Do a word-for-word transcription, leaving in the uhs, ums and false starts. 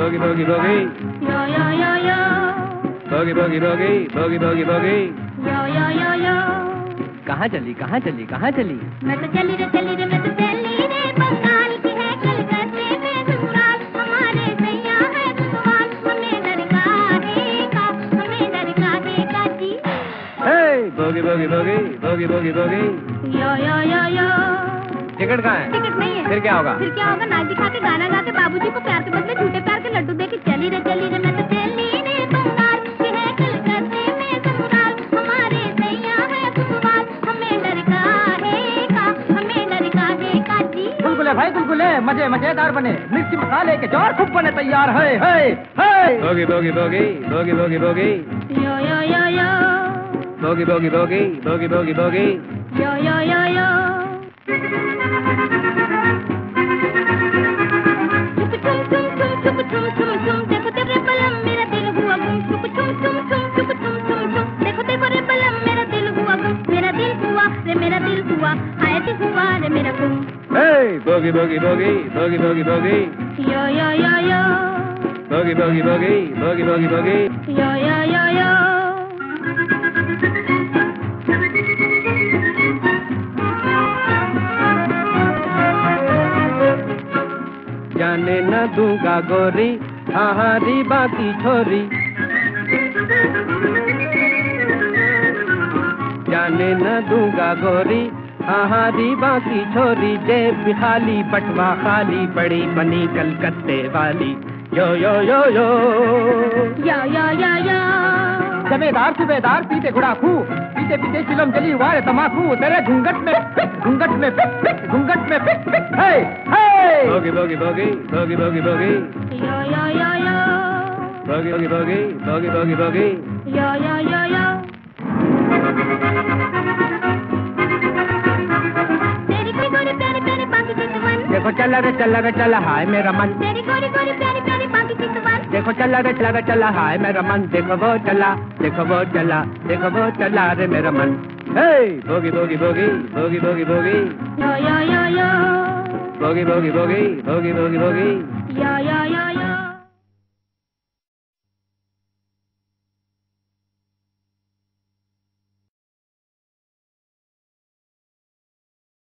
boogie boogie boogie. Yo yo yo yo. Boogie boogie boogie boogie boogie boogie. Yo yo yo yo. कहाँ चली कहाँ चली कहाँ चली? मैं तो चली रे चली रे मैं तो चली रे बंगाल की है कलकत्ते में ससुराल हमारे सैया है ससुराल हमें डर काहे का हमें डर काहे का जी. Hey boogie boogie boogie boogie boogie boogie. Yo yo yo yo. Ticket कहाँ है? टिकट नहीं है. फिर क्या होगा? फिर क्या होगा? नाच दिखा के गाना गा के बाबूजी को प्यार के बदले झूठे प्यार के लड्डू दे के चली रे चली रे मैं तो चली रे बंगाल की है कलकत्ते में ससुराल हमारे सैया है ससुराल हमें डर काहे का हमें डर काहे का जी. गुलगुले भाई गुलगुले मजे मजेदार बने मिर्ची मसाले के जोर खूब बने तैयार है है है. Boogie boogie boogie boogie boogie boogie. Yo yo yo yo. Boogie boogie boogie boogie boogie boogie. Yo yo yo yo. चुप चुम चुम चुम चुम देखो तेरे बलम मेरा दिल हुआ गुम चुप चुम चुम चुम चुप चुम चुम चुम देखो देखो रे बलम मेरा दिल हुआ गुम मेरा दिल हुआ रे मेरा दिल हुआ हाय दिल हुआ रे मेरा गुम. Hey boogie boogie boogie boogie boogie boogie. Yo yo yo yo. Boogie boogie boogie boogie boogie boogie. Yo yo yo yo. जाने न दूंगा गोरी हाहारी बाकी छोरी. जाने न दूंगा गोरी हाहारी बाकी छोरी. जेब भी खाली बटवा खाली बड़ी बनी कलकत्ते वाली. यो यो यो यो Yo yo yo yo. जमेदार सुबेदार पीते गुड़ाखू पीते पीते चिलम चली वाले तमाकू तेरे घूंघट में घूंघट में घूंघट में है है. Boogie boogie boogie boogie boogie boogie. Yo yo yo yo. Boogie boogie boogie boogie boogie boogie. Yo yo yo yo. तेरी कोई गोरी प्यारी प्यारी बाकी चितवन. देखो चला रे चला रे चला हाय मेरा मन. तेरी गोरी गोरी प्यारी प्यारी बाकी चितवन. देखो चला रे चला रे चला हाय मेरा मन. देखो वो चला देखो वो चला देखो वो चला रे मेरा मन. Hey boogie boogie boogie boogie boogie boogie. Yo yo yo yo. Boogie boogie boogie boogie boogie boogie. Yo yo yo yo.